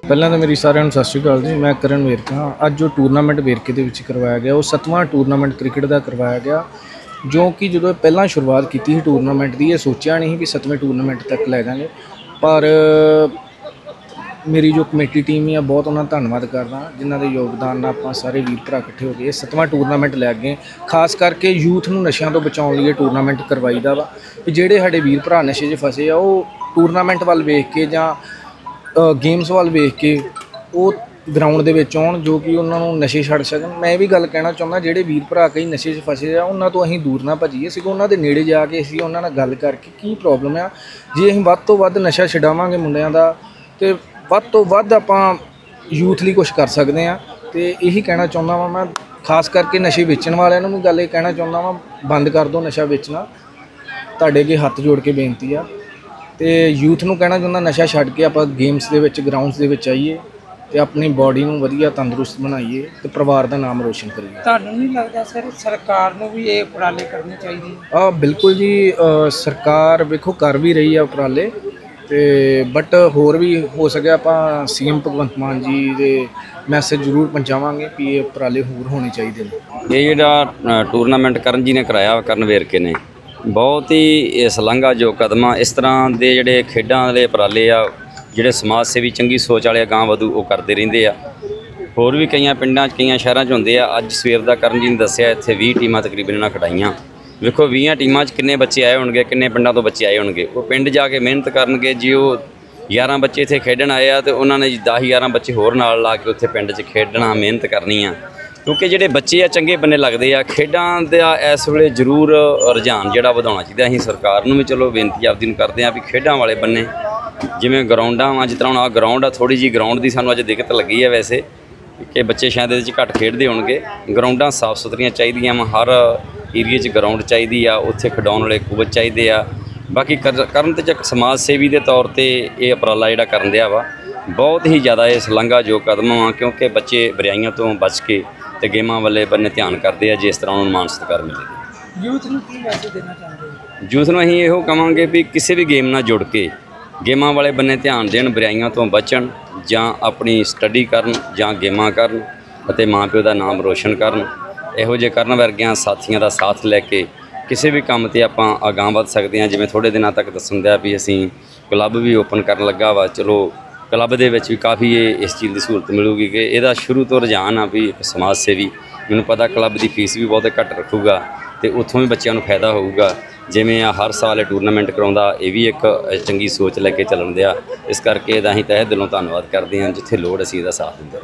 ਪਹਿਲਾਂ ਤਾਂ ਮੇਰੀ ਸਾਰਿਆਂ ਨੂੰ ਸਤਿ ਸ਼੍ਰੀ ਅਕਾਲ ਜੀ। ਮੈਂ ਕਰਨ ਵੇਰਕਾ। ਅੱਜ ਜੋ ਟੂਰਨਾਮੈਂਟ ਵੇਰਕੇ ਦੇ ਵਿੱਚ ਕਰਵਾਇਆ ਗਿਆ ਉਹ 7ਵਾਂ ਟੂਰਨਾਮੈਂਟ ਕ੍ਰਿਕਟ ਦਾ ਕਰਵਾਇਆ ਗਿਆ, ਜੋ ਕਿ ਜਦੋਂ ਪਹਿਲਾਂ ਸ਼ੁਰੂਆਤ ਕੀਤੀ ਸੀ ਟੂਰਨਾਮੈਂਟ ਦੀ, ਇਹ ਸੋਚਿਆ ਨਹੀਂ ਵੀ 7ਵੇਂ ਟੂਰਨਾਮੈਂਟ ਤੱਕ ਲੈ ਜਾਵਾਂਗੇ। ਪਰ ਮੇਰੀ ਜੋ ਕਮੇਟੀ ਟੀਮ ਹੈ ਬਹੁਤ ਉਹਨਾਂ ਦਾ ਧੰਨਵਾਦ ਕਰਦਾ, ਜਿਨ੍ਹਾਂ ਦੇ ਯੋਗਦਾਨ ਨਾਲ ਆਪਾਂ ਸਾਰੇ ਵੀਰ ਭਰਾ ਇਕੱਠੇ ਹੋ ਗਏ 7ਵਾਂ ਟੂਰਨਾਮੈਂਟ ਲੈ ਗਏ। ਖਾਸ ਕਰਕੇ ਯੂਥ ਨੂੰ ਨਸ਼ਿਆਂ ਤੋਂ ਬਚਾਉਣ ਲਈ ਇਹ ਟੂਰਨਾਮੈਂਟ ਕਰਵਾਈਦਾ ਵਾ ਵੀ ਜਿਹੜੇ ਸਾਡੇ ਵੀਰ ਭਰਾ ਨਸ਼ੇ 'ਚ ਫਸੇ ਆ ਉਹ ਟੂਰਨਾਮੈਂਟ ਵੱਲ ਵੇਖ ਕੇ ਜਾਂ ਗੇਮਸ ਵੱਲ ਵੇਖ ਕੇ ਉਹ ਗਰਾਊਂਡ ਦੇ ਵਿੱਚ ਆਉਣ, ਜੋ ਕਿ ਉਹਨਾਂ ਨੂੰ ਨਸ਼ੇ ਛੱਡ ਸਕਣ। ਮੈਂ ਇਹ ਵੀ ਗੱਲ ਕਹਿਣਾ ਚਾਹੁੰਦਾ, ਜਿਹੜੇ ਵੀਰ ਭਰਾ ਕਈ ਨਸ਼ੇ 'ਚ ਫਸੇ ਆ ਉਹਨਾਂ ਤੋਂ ਅਸੀਂ ਦੂਰ ਨਾ ਭੱਜੀਏ, ਸਗੋਂ ਉਹਨਾਂ ਦੇ ਨੇੜੇ ਜਾ ਕੇ ਅਸੀਂ ਉਹਨਾਂ ਨਾਲ ਗੱਲ ਕਰਕੇ ਕੀ ਪ੍ਰੋਬਲਮ ਆ, ਜੇ ਅਸੀਂ ਵੱਧ ਤੋਂ ਵੱਧ ਨਸ਼ਾ ਛਡਾਵਾਂਗੇ ਮੁੰਡਿਆਂ ਦਾ ਤੇ ਵੱਧ ਤੋਂ ਵੱਧ ਆਪਾਂ ਯੂਥ ਲਈ ਕੁਛ ਕਰ ਸਕਦੇ ਹਾਂ। ਅਤੇ ਇਹੀ ਕਹਿਣਾ ਚਾਹੁੰਦਾ ਵਾਂ ਮੈਂ, ਖਾਸ ਕਰਕੇ ਨਸ਼ੇ ਵੇਚਣ ਵਾਲਿਆਂ ਨੂੰ ਵੀ ਗੱਲ ਇਹ ਕਹਿਣਾ ਚਾਹੁੰਦਾ ਵਾਂ, ਬੰਦ ਕਰ ਦਿਓ ਨਸ਼ਾ ਵੇਚਣਾ। ਤੁਹਾਡੇ ਅੱਗੇ ਹੱਥ ਜੋੜ ਕੇ ਬੇਨਤੀ ਆ। ਅਤੇ ਯੂਥ ਨੂੰ ਕਹਿਣਾ ਚਾਹੁੰਦਾ ਨਸ਼ਾ ਛੱਡ ਕੇ ਆਪਾਂ ਗੇਮਸ ਦੇ ਵਿੱਚ, ਗਰਾਊਂਡਸ ਦੇ ਵਿੱਚ ਆਈਏ ਅਤੇ ਆਪਣੀ ਬਾਡੀ ਨੂੰ ਵਧੀਆ ਤੰਦਰੁਸਤ ਬਣਾਈਏ ਅਤੇ ਪਰਿਵਾਰ ਦਾ ਨਾਮ ਰੋਸ਼ਨ ਕਰੀਏ। ਤੁਹਾਨੂੰ ਨਹੀਂ ਲੱਗਦਾ ਸਰ ਸਰਕਾਰ ਨੂੰ ਵੀ ਇਹ ਉਪਰਾਲੇ ਕਰਨੇ ਚਾਹੀਦੇ? ਬਿਲਕੁਲ ਜੀ, ਸਰਕਾਰ ਵੇਖੋ ਕਰ ਵੀ ਰਹੀ ਆ ਉਪਰਾਲੇ, ਅਤੇ ਬਟ ਹੋਰ ਵੀ ਹੋ ਸਕਿਆ ਆਪਾਂ CM ਭਗਵੰਤ ਮਾਨ ਜੀ ਦੇ ਮੈਸੇਜ ਜ਼ਰੂਰ ਪਹੁੰਚਾਵਾਂਗੇ ਕਿ ਇਹ ਉਪਰਾਲੇ ਹੋਰ ਹੋਣੇ ਚਾਹੀਦੇ ਨੇ। ਇਹ ਜਿਹੜਾ ਟੂਰਨਾਮੈਂਟ ਕਰਨ ਜੀ ਨੇ ਕਰਾਇਆ, ਕਰਨ ਵੇਰਕੇ ਨੇ, ਬਹੁਤ ਹੀ ਸ਼ਲਾਘਾਯੋਗ ਕਦਮ ਆ। ਇਸ ਤਰ੍ਹਾਂ ਦੇ ਜਿਹੜੇ ਖੇਡਾਂ ਵਾਲੇ ਉਪਰਾਲੇ ਆ, ਜਿਹੜੇ ਸਮਾਜ ਸੇਵੀ ਚੰਗੀ ਸੋਚ ਵਾਲੇ ਅਗਾਂਹ ਵਧੂ ਉਹ ਕਰਦੇ ਰਹਿੰਦੇ ਆ। ਹੋਰ ਵੀ ਕਈਆਂ ਪਿੰਡਾਂ 'ਚ, ਕਈਆਂ ਸ਼ਹਿਰਾਂ 'ਚ ਹੁੰਦੇ ਆ। ਅੱਜ ਸਵੇਰ ਦਾ ਕਰਨ ਜੀ ਨੇ ਦੱਸਿਆ ਇੱਥੇ 20 ਟੀਮਾਂ ਤਕਰੀਬਨ ਇਹਨਾਂ ਖਿਡਾਈਆਂ। ਵੇਖੋ 20 ਟੀਮਾਂ 'ਚ ਕਿੰਨੇ ਬੱਚੇ ਆਏ ਹੋਣਗੇ, ਕਿੰਨੇ ਪਿੰਡਾਂ ਤੋਂ ਬੱਚੇ ਆਏ ਹੋਣਗੇ। ਉਹ ਪਿੰਡ ਜਾ ਕੇ ਮਿਹਨਤ ਕਰਨਗੇ ਜੀ। ਉਹ 11 ਬੱਚੇ ਇੱਥੇ ਖੇਡਣ ਆਏ ਆ ਅਤੇ ਉਹਨਾਂ ਨੇ 10-11 ਬੱਚੇ ਹੋਰ ਨਾਲ ਲਾ ਕੇ ਉੱਥੇ ਪਿੰਡ 'ਚ ਖੇਡਣਾ, ਮਿਹਨਤ ਕਰਨੀ ਆ। ਕਿਉਂਕਿ ਜਿਹੜੇ ਬੱਚੇ ਆ ਚੰਗੇ ਬੰਨੇ ਲੱਗਦੇ ਆ। ਖੇਡਾਂ ਦਾ ਇਸ ਵੇਲੇ ਜ਼ਰੂਰ ਰੁਝਾਨ ਜਿਹੜਾ ਵਧਾਉਣਾ ਚਾਹੀਦਾ। ਅਸੀਂ ਸਰਕਾਰ ਨੂੰ ਵੀ ਚਲੋ ਬੇਨਤੀ ਆਪਦੀ ਨੂੰ ਕਰਦੇ ਹਾਂ ਵੀ ਖੇਡਾਂ ਵਾਲੇ ਬੰਨੇ, ਜਿਵੇਂ ਗਰਾਊਂਡਾਂ ਵਾ, ਜਿਸ ਤਰ੍ਹਾਂ ਹੁਣ ਆਹ ਗਰਾਊਂਡ ਆ, ਥੋੜ੍ਹੀ ਜਿਹੀ ਗਰਾਊਂਡ ਦੀ ਸਾਨੂੰ ਅੱਜ ਦਿੱਕਤ ਲੱਗੀ ਹੈ ਵੈਸੇ, ਕਿ ਬੱਚੇ ਸ਼ਾਇਦ ਇਹਦੇ 'ਚ ਘੱਟ ਖੇਡਦੇ ਹੋਣਗੇ। ਗਰਾਊਂਡਾਂ ਸਾਫ਼ ਸੁਥਰੀਆਂ ਚਾਹੀਦੀਆਂ ਵਾ, ਹਰ ਏਰੀਏ 'ਚ ਗਰਾਊਂਡ ਚਾਹੀਦੀ ਆ, ਉੱਥੇ ਖਿਡਾਉਣ ਵਾਲੇ ਕੋਚ ਚਾਹੀਦੇ ਆ। ਬਾਕੀ ਕਰਨ ਤੇ ਇੱਕ ਸਮਾਜ ਸੇਵੀ ਦੇ ਤੌਰ 'ਤੇ ਇਹ ਉਪਰਾਲਾ ਜਿਹੜਾ ਕਰਨ ਦਿਆ ਵਾ, ਬਹੁਤ ਹੀ ਜ਼ਿਆਦਾ ਇਹ ਸ਼ਲਾਘਾਯੋਗ ਕਦਮ ਆ। ਕਿਉਂਕਿ ਬੱਚੇ ਬੁਰਾਈਆਂ ਤੋਂ ਬਚ ਕੇ ਅਤੇ ਗੇਮਾਂ ਵਾਲੇ ਬੰਨੇ ਧਿਆਨ ਕਰਦੇ ਆ, ਜਿਸ ਤਰ੍ਹਾਂ ਉਹਨਾਂ ਨੂੰ ਮਾਣ ਸਤਿਕਾਰ ਮਿਲੇ। ਯੂਥ ਨੂੰ ਕੀ ਮੈਸੇਜ ਦੇਣਾ ਚਾਹੁੰਦੇ ਹੋ? ਯੂਥ ਨੂੰ ਅਸੀਂ ਇਹੋ ਕਹਾਂਗੇ ਵੀ ਕਿਸੇ ਵੀ ਗੇਮ ਨਾਲ ਜੁੜ ਕੇ ਗੇਮਾਂ ਵਾਲੇ ਬੰਨੇ ਧਿਆਨ ਦੇਣ, ਬੁਰਾਈਆਂ ਤੋਂ ਬਚਣ, ਜਾਂ ਆਪਣੀ ਸਟੱਡੀ ਕਰਨ ਜਾਂ ਗੇਮਾਂ ਕਰਨ ਅਤੇ ਮਾਂ ਪਿਓ ਦਾ ਨਾਮ ਰੋਸ਼ਨ ਕਰਨ। ਇਹੋ ਜਿਹੇ ਕਰਨ ਵਰਗਿਆਂ ਸਾਥੀਆਂ ਦਾ ਸਾਥ ਲੈ ਕੇ ਕਿਸੇ ਵੀ ਕੰਮ 'ਤੇ ਆਪਾਂ ਅਗਾਂਹ ਵੱਧ ਸਕਦੇ ਹਾਂ। ਜਿਵੇਂ ਥੋੜ੍ਹੇ ਦਿਨਾਂ ਤੱਕ ਦੱਸਣ ਦਿਆ ਵੀ ਅਸੀਂ ਕਲੱਬ ਵੀ ਓਪਨ ਕਰਨ ਲੱਗਾ ਵਾ। ਚਲੋ ਕਲੱਬ ਦੇ ਵਿੱਚ ਵੀ ਕਾਫੀ ਇਸ ਚੀਜ਼ ਦੀ ਸਹੂਲਤ ਮਿਲੂਗੀ ਕਿ ਇਹਦਾ ਸ਼ੁਰੂ ਤੋਂ ਰੁਝਾਨ ਆ ਵੀ ਇੱਕ ਸਮਾਜ ਸੇਵੀ। ਮੈਨੂੰ ਪਤਾ ਕਲੱਬ ਦੀ ਫੀਸ ਵੀ ਬਹੁਤ ਘੱਟ ਰੱਖੂਗਾ ਅਤੇ ਉੱਥੋਂ ਵੀ ਬੱਚਿਆਂ ਨੂੰ ਫਾਇਦਾ ਹੋਊਗਾ। ਜਿਵੇਂ ਆ ਹਰ ਸਾਲ ਇਹ ਟੂਰਨਾਮੈਂਟ ਕਰਾਉਂਦਾ, ਇਹ ਵੀ ਇੱਕ ਚੰਗੀ ਸੋਚ ਲੈ ਕੇ ਚੱਲਣ ਦਿਆ। ਇਸ ਕਰਕੇ ਇਹਦਾ ਅਸੀਂ ਤਹਿ ਦਿਲੋਂ ਧੰਨਵਾਦ ਕਰਦੇ ਹਾਂ। ਜਿੱਥੇ ਲੋੜ ਅਸੀਂ ਇਹਦਾ ਸਾਥ ਦਿੰਦੇ।